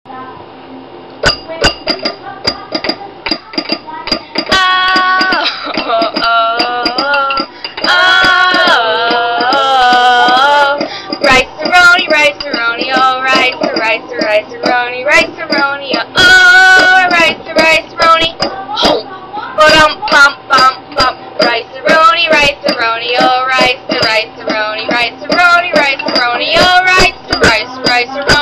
Rice-a-roni, oh, rice-a-roni, rice-a-roni, oh, rice-a-roni, ba-dum-bum-bum-bum, rice-a-roni, rice-a-roni, oh, rice-a-roni, rice-a-roni, rice-a-roni, oh, rice-a-roni.